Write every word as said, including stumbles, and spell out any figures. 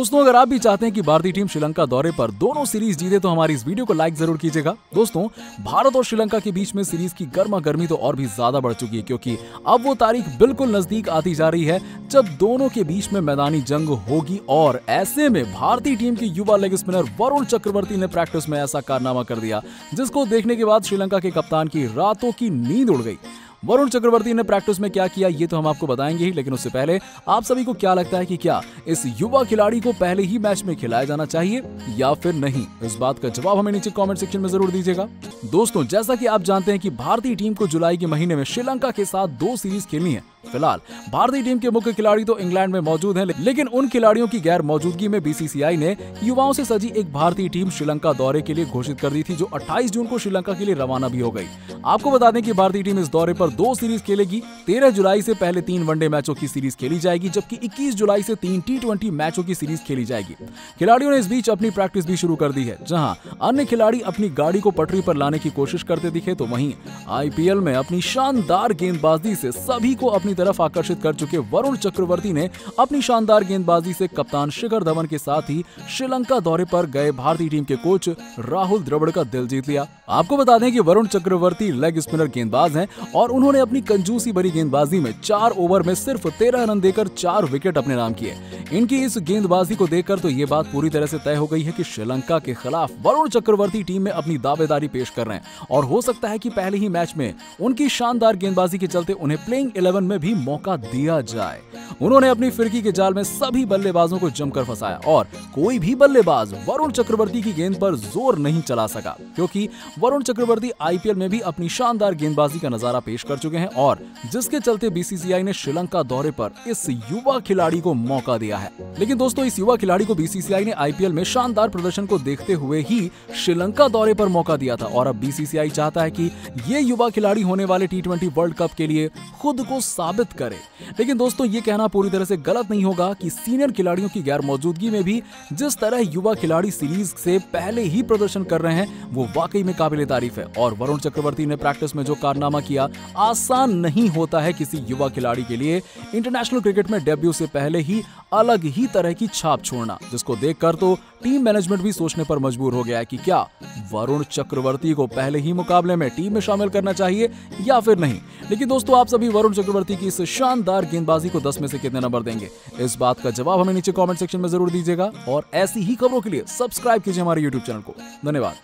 दोस्तों अगर आप भी चाहते हैं कि भारतीय टीम श्रीलंका दौरे पर दोनों सीरीज जीते तो हमारी इस वीडियो को लाइक जरूर कीजिएगा। दोस्तों भारत और श्रीलंका के बीच में सीरीज की गर्मा गर्मी तो और भी ज्यादा बढ़ चुकी है, क्योंकि अब वो तारीख बिल्कुल नजदीक आती जा रही है जब दोनों के बीच में मैदानी जंग होगी। और ऐसे में भारतीय टीम के युवा लेग स्पिनर वरुण चक्रवर्ती ने प्रैक्टिस में ऐसा कारनामा कर दिया जिसको देखने के बाद श्रीलंका के कप्तान की रातों की नींद उड़ गई। वरुण चक्रवर्ती ने प्रैक्टिस में क्या किया ये तो हम आपको बताएंगे ही, लेकिन उससे पहले आप सभी को क्या लगता है कि क्या इस युवा खिलाड़ी को पहले ही मैच में खिलाया जाना चाहिए या फिर नहीं? इस बात का जवाब हमें नीचे कमेंट सेक्शन में जरूर दीजिएगा। दोस्तों जैसा कि आप जानते हैं कि भारतीय टीम को जुलाई के महीने में श्रीलंका के साथ दो सीरीज खेलनी है। फिलहाल भारतीय टीम के मुख्य खिलाड़ी तो इंग्लैंड में मौजूद हैं, लेकिन उन खिलाड़ियों की गैर मौजूदगी में बीसीसीआई ने युवाओं से सजी एक भारतीय टीम श्रीलंका दौरे के लिए घोषित कर दी थी, जो अट्ठाईस जून को श्रीलंका के लिए रवाना भी हो गई। आपको बता दें कि भारतीय टीम इस दौरे पर दो सीरीज खेलेगी। तेरह जुलाई से पहले तीन वनडे मैचों की सीरीज खेली जाएगी, जबकि इक्कीस जुलाई से तीन टी ट्वेंटी मैचों की सीरीज खेली जाएगी। खिलाड़ियों ने इस बीच अपनी प्रैक्टिस भी शुरू कर दी है। जहां अन्य खिलाड़ी अपनी गाड़ी को पटरी पर लाने की कोशिश करते दिखे, तो वहीं आईपीएल में अपनी शानदार गेंदबाजी से सभी को अपनी तरफ आकर्षित कर चुके वरुण चक्रवर्ती ने अपनी शानदार गेंदबाजी से कप्तान शिखर धवन के साथ ही श्रीलंका दौरे पर गए भारतीय टीम के कोच राहुल द्रविड़ का दिल जीत लिया। आपको बता दें कि वरुण चक्रवर्ती लेग स्पिनर गेंदबाज हैं और उन्होंने अपनी कंजूसी भरी गेंदबाजी में चार ओवर में सिर्फ तेरह रन देकर चार विकेट अपने नाम किए। इनकी इस गेंदबाजी को देखकर तो ये बात पूरी तरह से तय हो गई है कि श्रीलंका के खिलाफ वरुण चक्रवर्ती टीम में अपनी दावेदारी पेश कर रहे हैं और हो सकता है कि पहले ही मैच में उनकी शानदार गेंदबाजी के चलते उन्हें प्लेइंग इलेवन में भी मौका दिया जाए। उन्होंने अपनी फिरकी के जाल में सभी बल्लेबाजों को जमकर फंसाया और कोई भी बल्लेबाज वरुण चक्रवर्ती की गेंद पर जोर नहीं चला सका, क्योंकि वरुण चक्रवर्ती आईपीएल में भी अपनी शानदार गेंदबाजी का नजारा पेश कर चुके हैं और जिसके चलते बीसीसीआई ने श्रीलंका दौरे पर इस युवा खिलाड़ी को मौका दिया है। लेकिन दोस्तों इस युवा खिलाड़ी को बीसीसीआई ने आईपीएल में शानदार प्रदर्शन को देखते हुए ही श्रीलंका दौरे पर मौका दिया था और अब बीसीसीआई चाहता है कि ये युवा खिलाड़ी होने वाले टी ट्वेंटी वर्ल्ड कप के लिए खुद को साबित करे। लेकिन दोस्तों ये कहना पूरी तरह से गलत नहीं होगा कि सीनियर खिलाड़ियों की गैर मौजूदगी में भी जिस तरह युवा खिलाड़ी सीरीज से पहले ही प्रदर्शन कर रहे हैं वो वाकई में काबिले तारीफ है। और वरुण चक्रवर्ती ने प्रैक्टिस में जो कारनामा किया, आसान नहीं होता है किसी युवा खिलाड़ी के लिए इंटरनेशनल क्रिकेट में डेब्यू से पहले ही अलग ही तरह की छाप छोड़ना, जिसको देखकर तो टीम मैनेजमेंट भी सोचने पर मजबूर हो गया है कि क्या वरुण चक्रवर्ती को पहले ही मुकाबले में टीम में शामिल करना चाहिए या फिर नहीं। लेकिन दोस्तों आप सभी वरुण चक्रवर्ती की इस शानदार गेंदबाजी को दस में से कितने नंबर देंगे? इस बात का जवाब हमें नीचे कमेंट सेक्शन में जरूर दीजिएगा और ऐसी ही खबरों के लिए सब्सक्राइब कीजिए हमारे यूट्यूब चैनल को। धन्यवाद।